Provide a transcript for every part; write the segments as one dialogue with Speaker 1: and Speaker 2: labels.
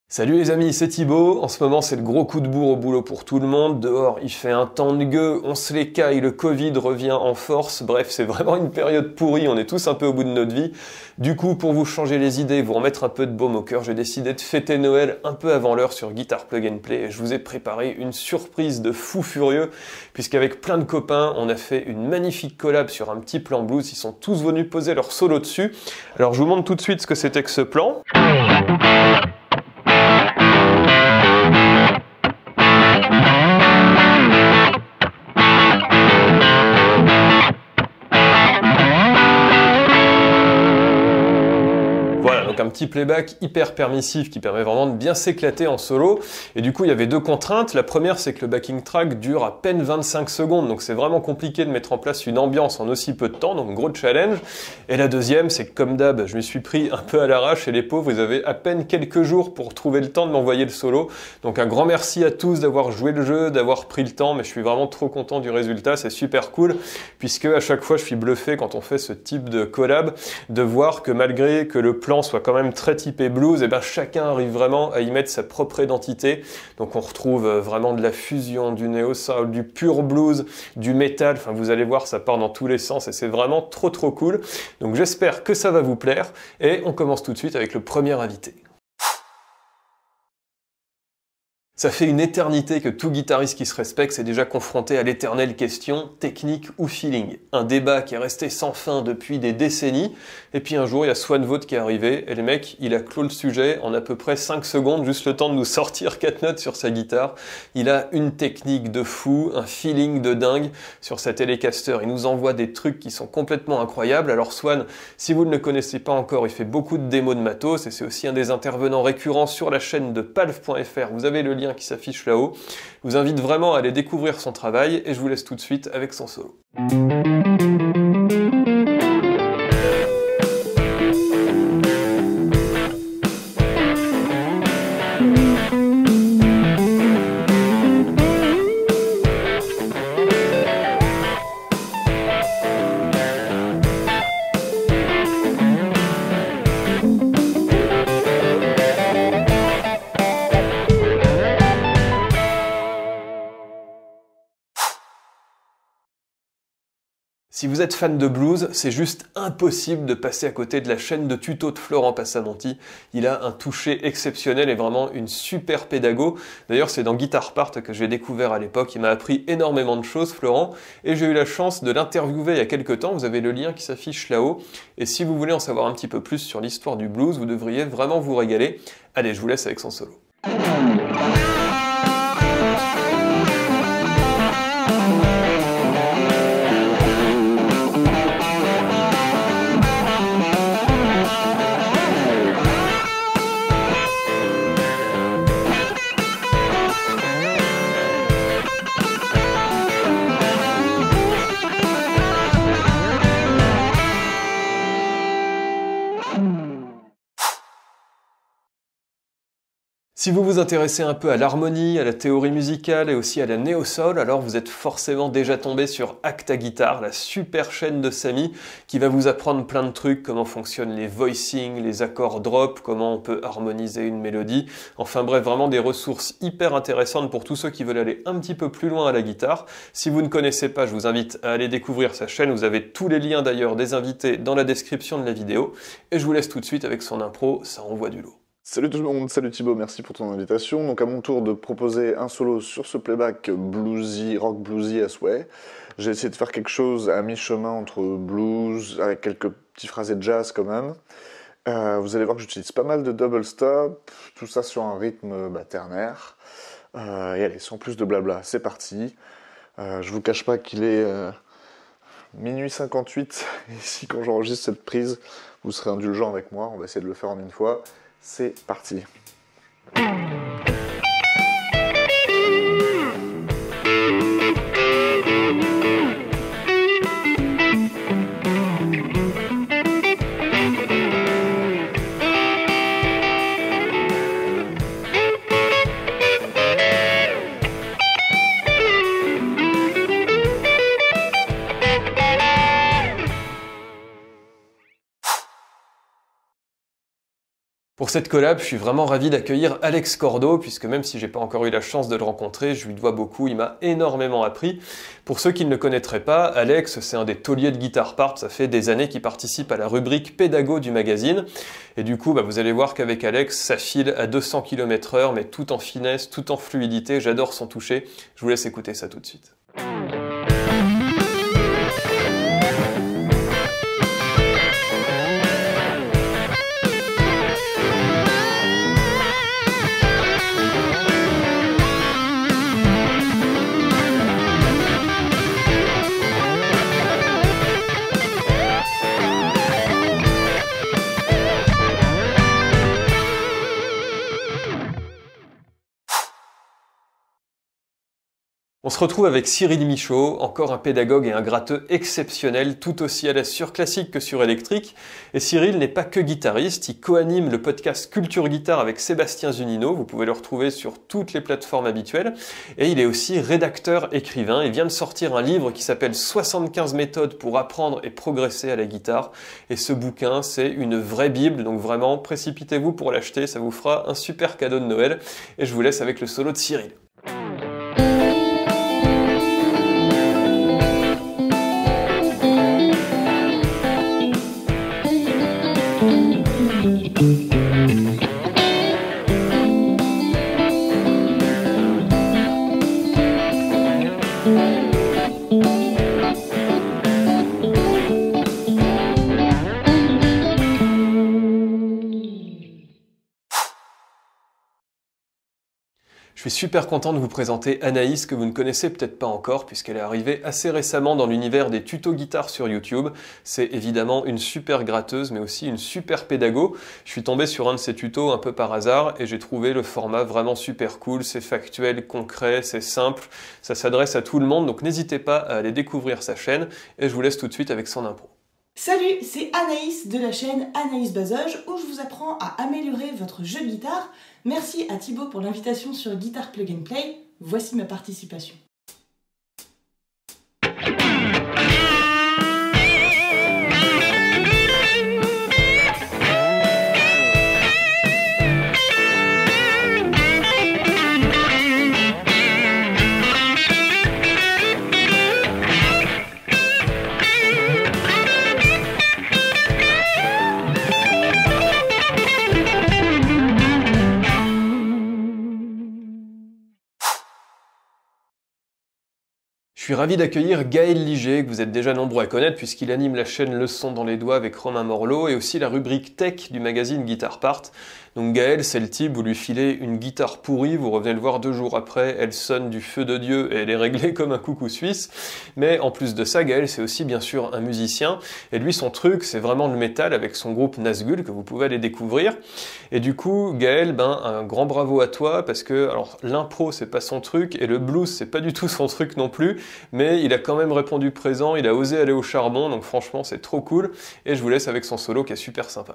Speaker 1: Salut les amis, c'est Thibaut. En ce moment, c'est le gros coup de bourre au boulot pour tout le monde. Dehors, il fait un temps de gueux, on se les caille, le Covid revient en force. Bref, c'est vraiment une période pourrie, on est tous un peu au bout de notre vie. Du coup, pour vous changer les idées, vous remettre un peu de baume au cœur, j'ai décidé de fêter Noël un peu avant l'heure sur Guitar Plug and Play. Et je vous ai préparé une surprise de fou furieux, puisqu'avec plein de copains, on a fait une magnifique collab sur un petit plan blues. Ils sont tous venus poser leur solo dessus. Alors, je vous montre tout de suite ce que c'était que ce plan. Un petit playback hyper permissif qui permet vraiment de bien s'éclater en solo. Et du coup, il y avait deux contraintes. La première, c'est que le backing track dure à peine 25 secondes. Donc c'est vraiment compliqué de mettre en place une ambiance en aussi peu de temps. Donc gros challenge. Et la deuxième, c'est que comme d'hab, je me suis pris un peu à l'arrache et les pauvres, ils avaient à peine quelques jours pour trouver le temps de m'envoyer le solo. Donc un grand merci à tous d'avoir joué le jeu, d'avoir pris le temps. Mais je suis vraiment trop content du résultat. C'est super cool puisque à chaque fois, je suis bluffé quand on fait ce type de collab de voir que malgré que le plan soit quand même très typé blues, et ben chacun arrive vraiment à y mettre sa propre identité. Donc on retrouve vraiment de la fusion, du néo-soul, du pur blues, du métal. Enfin, vous allez voir, ça part dans tous les sens et c'est vraiment trop cool. Donc j'espère que ça va vous plaire et on commence tout de suite avec le premier invité. Ça fait une éternité que tout guitariste qui se respecte s'est déjà confronté à l'éternelle question technique ou feeling. Un débat qui est resté sans fin depuis des décennies. Et puis un jour, il y a Swan Vogt qui est arrivé et le mec, il a clos le sujet en à peu près 5 secondes, juste le temps de nous sortir 4 notes sur sa guitare. Il a une technique de fou, un feeling de dingue sur sa Telecaster. Il nous envoie des trucs qui sont complètement incroyables. Alors Swan, si vous ne le connaissez pas encore, il fait beaucoup de démos de matos et c'est aussi un des intervenants récurrents sur la chaîne de palv.fr. Vous avez le lien qui s'affiche là-haut. Je vous invite vraiment à aller découvrir son travail et je vous laisse tout de suite avec son solo. Si vous êtes fan de blues, c'est juste impossible de passer à côté de la chaîne de tutos de Florent Passamonti. Il a un toucher exceptionnel et vraiment une super pédago. D'ailleurs, c'est dans Guitar Part que j'ai découvert à l'époque. Il m'a appris énormément de choses, Florent, et j'ai eu la chance de l'interviewer il y a quelques temps. Vous avez le lien qui s'affiche là-haut. Et si vous voulez en savoir un petit peu plus sur l'histoire du blues, vous devriez vraiment vous régaler. Allez, je vous laisse avec son solo. Si vous vous intéressez un peu à l'harmonie, à la théorie musicale et aussi à la néo-soul, alors vous êtes forcément déjà tombé sur Acta Guitar, la super chaîne de Samy qui va vous apprendre plein de trucs, comment fonctionnent les voicings, les accords drop, comment on peut harmoniser une mélodie. Enfin bref, vraiment des ressources hyper intéressantes pour tous ceux qui veulent aller un petit peu plus loin à la guitare. Si vous ne connaissez pas, je vous invite à aller découvrir sa chaîne. Vous avez tous les liens d'ailleurs des invités dans la description de la vidéo. Et je vous laisse tout de suite avec son impro, ça envoie du lourd.
Speaker 2: Salut tout le monde, salut Thibaut, merci pour ton invitation. Donc à mon tour de proposer un solo sur ce playback bluesy, rock bluesy à souhait. J'ai essayé de faire quelque chose à mi-chemin entre blues, avec quelques petits phrasés de jazz quand même. Vous allez voir que j'utilise pas mal de double stop, tout ça sur un rythme ternaire. Et allez, sans plus de blabla, c'est parti. Je vous cache pas qu'il est minuit 58, ici quand j'enregistre cette prise, vous serez indulgent avec moi, on va essayer de le faire en une fois. C'est parti.
Speaker 1: Pour cette collab, je suis vraiment ravi d'accueillir Alex Cordo, puisque même si j'ai pas encore eu la chance de le rencontrer, je lui dois beaucoup, il m'a énormément appris. Pour ceux qui ne le connaîtraient pas, Alex, c'est un des tauliers de Guitar Part, ça fait des années qu'il participe à la rubrique pédago du magazine. Et du coup, vous allez voir qu'avec Alex, ça file à 200 km/h, mais tout en finesse, tout en fluidité, j'adore son toucher. Je vous laisse écouter ça tout de suite. On se retrouve avec Cyril Michaud, encore un pédagogue et un gratteux exceptionnel, tout aussi à l'aise sur classique que sur électrique. Et Cyril n'est pas que guitariste, il co-anime le podcast Culture Guitare avec Sébastien Zunino, vous pouvez le retrouver sur toutes les plateformes habituelles. Et il est aussi rédacteur-écrivain, il vient de sortir un livre qui s'appelle 75 méthodes pour apprendre et progresser à la guitare. Et ce bouquin, c'est une vraie bible, donc vraiment, précipitez-vous pour l'acheter, ça vous fera un super cadeau de Noël. Et je vous laisse avec le solo de Cyril. Je suis super content de vous présenter Anaïs, que vous ne connaissez peut-être pas encore, puisqu'elle est arrivée assez récemment dans l'univers des tutos guitare sur YouTube. C'est évidemment une super gratteuse, mais aussi une super pédago. Je suis tombé sur un de ses tutos un peu par hasard, et j'ai trouvé le format vraiment super cool. C'est factuel, concret, c'est simple, ça s'adresse à tout le monde, donc n'hésitez pas à aller découvrir sa chaîne, et je vous laisse tout de suite avec son impro.
Speaker 3: Salut, c'est Anaïs de la chaîne Anaïs Bazoge où je vous apprends à améliorer votre jeu de guitare. Merci à Thibaut pour l'invitation sur Guitar Plug and Play. Voici ma participation.
Speaker 1: Je suis ravi d'accueillir Gaël Liger, que vous êtes déjà nombreux à connaître puisqu'il anime la chaîne Le Son dans les doigts avec Romain Morlot et aussi la rubrique Tech du magazine Guitar Part. Donc Gaël, c'est le type, vous lui filez une guitare pourrie, vous revenez le voir 2 jours après, elle sonne du feu de Dieu et elle est réglée comme un coucou suisse. Mais en plus de ça, Gaël, c'est aussi bien sûr un musicien. Et lui, son truc, c'est vraiment le métal avec son groupe Nazgul, que vous pouvez aller découvrir. Et du coup, Gaël, un grand bravo à toi parce que alors l'impro, c'est pas son truc et le blues, c'est pas du tout son truc non plus. Mais il a quand même répondu présent, il a osé aller au charbon, donc franchement c'est trop cool, et je vous laisse avec son solo qui est super sympa.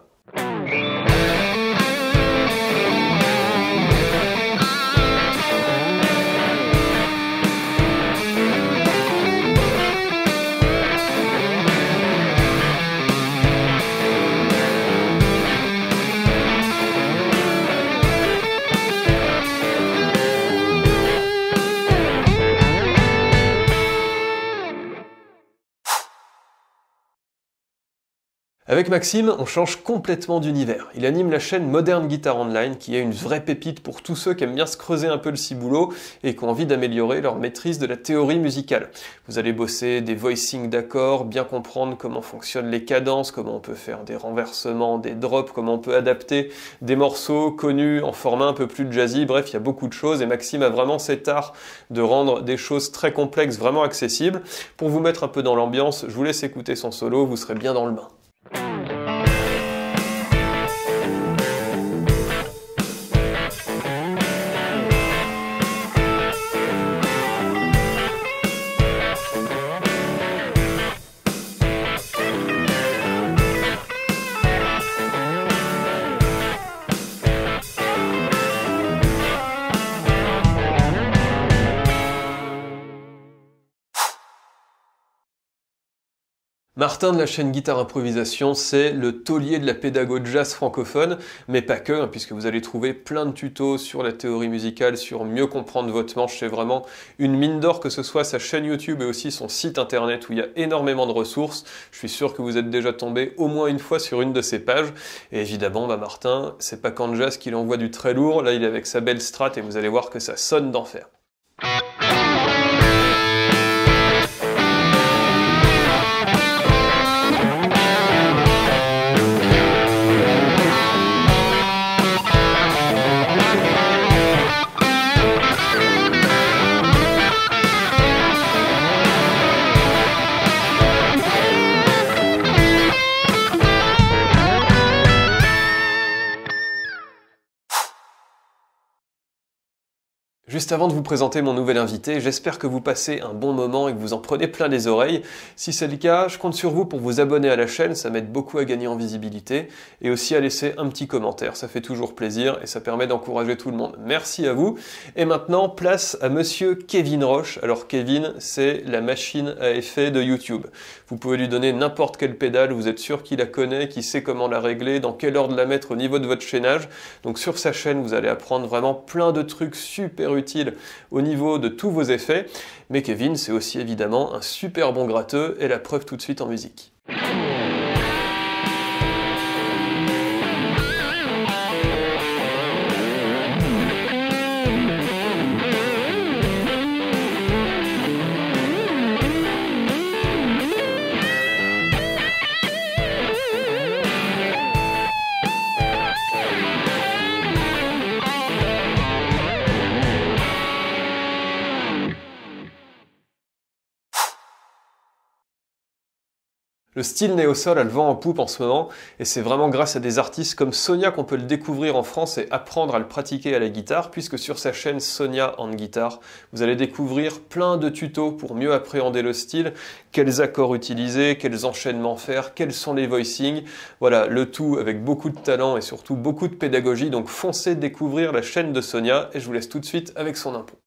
Speaker 1: Avec Maxime, on change complètement d'univers. Il anime la chaîne Modern Guitar Online, qui est une vraie pépite pour tous ceux qui aiment bien se creuser un peu le ciboulot et qui ont envie d'améliorer leur maîtrise de la théorie musicale. Vous allez bosser des voicings d'accords, bien comprendre comment fonctionnent les cadences, comment on peut faire des renversements, des drops, comment on peut adapter des morceaux connus en format un peu plus jazzy. Bref, il y a beaucoup de choses et Maxime a vraiment cet art de rendre des choses très complexes vraiment accessibles. Pour vous mettre un peu dans l'ambiance, je vous laisse écouter son solo, vous serez bien dans le bain. Martin de la chaîne Guitare Improvisation, c'est le taulier de la pédago de jazz francophone, mais pas que, hein, puisque vous allez trouver plein de tutos sur la théorie musicale, sur mieux comprendre votre manche. C'est vraiment une mine d'or, que ce soit sa chaîne YouTube et aussi son site internet où il y a énormément de ressources. Je suis sûr que vous êtes déjà tombé au moins une fois sur une de ses pages. Et évidemment, Martin, c'est pas qu'en jazz qu'il envoie du très lourd. Là, il est avec sa belle Strat et vous allez voir que ça sonne d'enfer. Juste avant de vous présenter mon nouvel invité, j'espère que vous passez un bon moment et que vous en prenez plein les oreilles. Si c'est le cas, je compte sur vous pour vous abonner à la chaîne, ça m'aide beaucoup à gagner en visibilité, et aussi à laisser un petit commentaire, ça fait toujours plaisir et ça permet d'encourager tout le monde. Merci à vous. Et maintenant, place à monsieur Kevin Roche. Alors Kevin, c'est la machine à effet de YouTube. Vous pouvez lui donner n'importe quelle pédale, vous êtes sûr qu'il la connaît, qu'il sait comment la régler, dans quel ordre la mettre au niveau de votre chaînage. Donc sur sa chaîne, vous allez apprendre vraiment plein de trucs super utiles au niveau de tous vos effets, mais Kevin c'est aussi évidemment un super bon gratteux et la preuve tout de suite en musique. Le style néo-soul a le vent en poupe en ce moment, et c'est vraiment grâce à des artistes comme Sonia qu'on peut le découvrir en France et apprendre à le pratiquer à la guitare, puisque sur sa chaîne Sonia on Guitar, vous allez découvrir plein de tutos pour mieux appréhender le style, quels accords utiliser, quels enchaînements faire, quels sont les voicings, voilà, le tout avec beaucoup de talent et surtout beaucoup de pédagogie, donc foncez découvrir la chaîne de Sonia, et je vous laisse tout de suite avec son impro.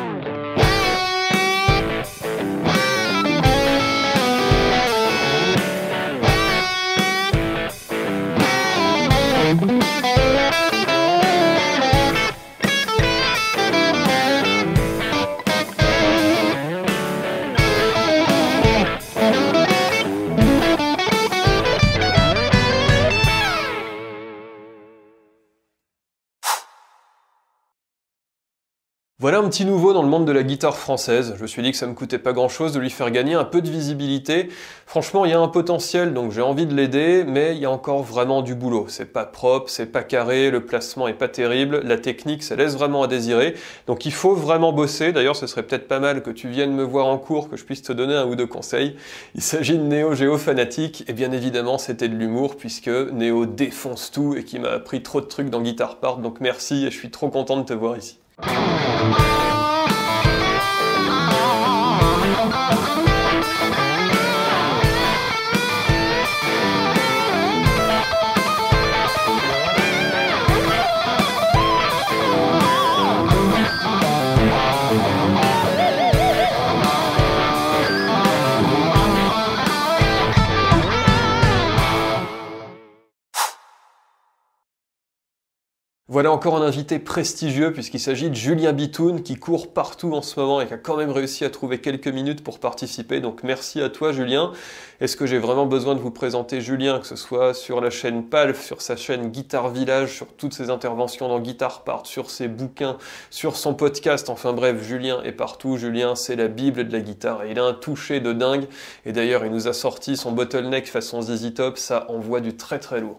Speaker 1: Voilà un petit nouveau dans le monde de la guitare française. Je me suis dit que ça me coûtait pas grand chose de lui faire gagner un peu de visibilité. Franchement, il y a un potentiel, donc j'ai envie de l'aider, mais il y a encore vraiment du boulot. C'est pas propre, c'est pas carré, le placement est pas terrible, la technique, ça laisse vraiment à désirer. Donc il faut vraiment bosser. D'ailleurs, ce serait peut-être pas mal que tu viennes me voir en cours, que je puisse te donner un ou deux conseils. Il s'agit de Néo Géo Fanatique, et bien évidemment, c'était de l'humour, puisque Néo défonce tout et qui m'a appris trop de trucs dans Guitar Part, donc merci et je suis trop content de te voir ici. Voilà encore un invité prestigieux puisqu'il s'agit de Julien Bitoun qui court partout en ce moment et qui a quand même réussi à trouver quelques minutes pour participer. Donc merci à toi Julien. Est-ce que j'ai vraiment besoin de vous présenter Julien, que ce soit sur la chaîne Palf, sur sa chaîne Guitar Village, sur toutes ses interventions dans Guitar Part, sur ses bouquins, sur son podcast, enfin bref, Julien est partout. Julien c'est la bible de la guitare et il a un toucher de dingue. Et d'ailleurs il nous a sorti son bottleneck façon ZZ Top, ça envoie du très très lourd.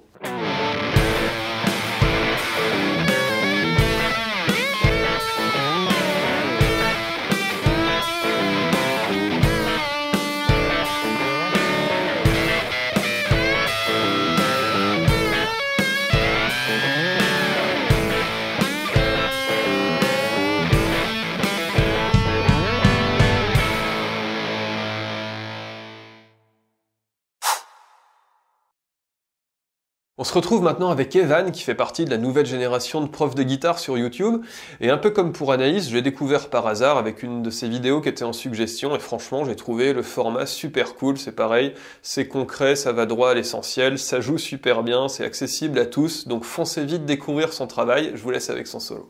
Speaker 1: On se retrouve maintenant avec Evan, qui fait partie de la nouvelle génération de profs de guitare sur YouTube. Et un peu comme pour Anaïs, je l'ai découvert par hasard avec une de ses vidéos qui était en suggestion. Et franchement, j'ai trouvé le format super cool. C'est pareil, c'est concret, ça va droit à l'essentiel, ça joue super bien, c'est accessible à tous. Donc foncez vite découvrir son travail. Je vous laisse avec son solo.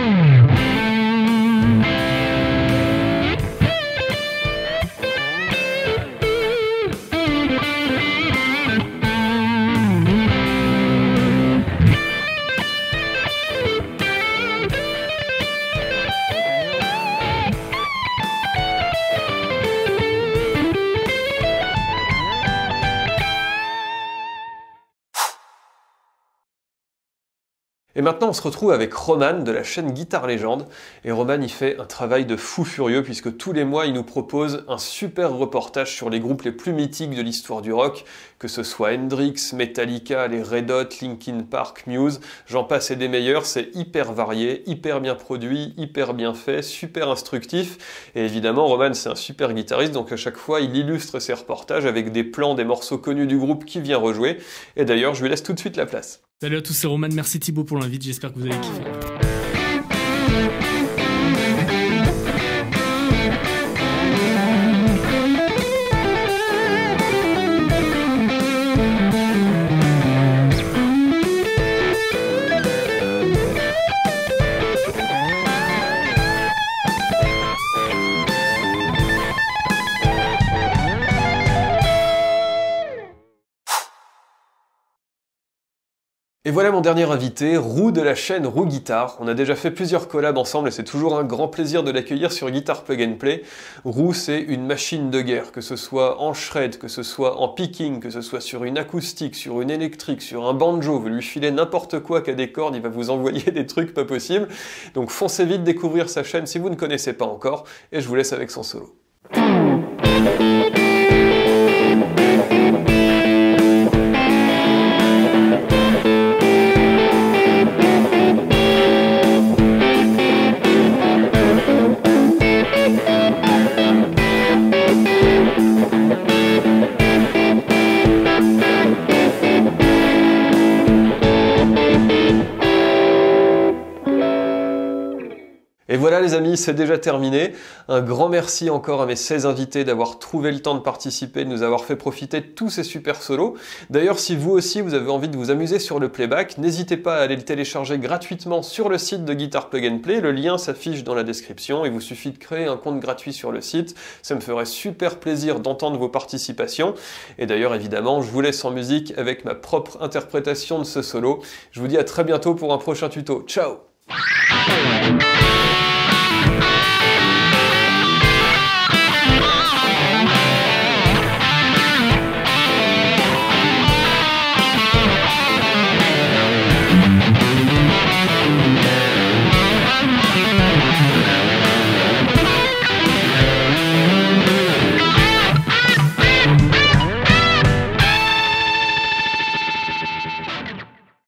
Speaker 1: Et maintenant on se retrouve avec Roman de la chaîne Guitare Légende. Et Roman il fait un travail de fou furieux puisque tous les mois il nous propose un super reportage sur les groupes les plus mythiques de l'histoire du rock, que ce soit Hendrix, Metallica, les Red Hot, Linkin Park, Muse, j'en passe et des meilleurs. C'est hyper varié, hyper bien produit, hyper bien fait, super instructif. Et évidemment Roman c'est un super guitariste, donc à chaque fois il illustre ses reportages avec des plans des morceaux connus du groupe qu'il vient rejouer. Et d'ailleurs je lui laisse tout de suite la place.
Speaker 4: Salut à tous, c'est Roman, merci Thibaut pour l'invite, j'espère que vous avez kiffé.
Speaker 1: Et voilà mon dernier invité, Roux de la chaîne Roux Guitare. On a déjà fait plusieurs collabs ensemble et c'est toujours un grand plaisir de l'accueillir sur Guitar Plug and Play. Roux c'est une machine de guerre, que ce soit en shred, que ce soit en picking, que ce soit sur une acoustique, sur une électrique, sur un banjo, vous lui filez n'importe quoi qu'à des cordes, il va vous envoyer des trucs pas possibles. Donc foncez vite découvrir sa chaîne si vous ne connaissez pas encore et je vous laisse avec son solo. Et voilà les amis, c'est déjà terminé. Un grand merci encore à mes 16 invités d'avoir trouvé le temps de participer, de nous avoir fait profiter de tous ces super solos. D'ailleurs, si vous aussi vous avez envie de vous amuser sur le playback, n'hésitez pas à aller le télécharger gratuitement sur le site de Guitar Plug and Play. Le lien s'affiche dans la description. Il vous suffit de créer un compte gratuit sur le site. Ça me ferait super plaisir d'entendre vos participations. Et d'ailleurs, évidemment, je vous laisse en musique avec ma propre interprétation de ce solo. Je vous dis à très bientôt pour un prochain tuto. Ciao!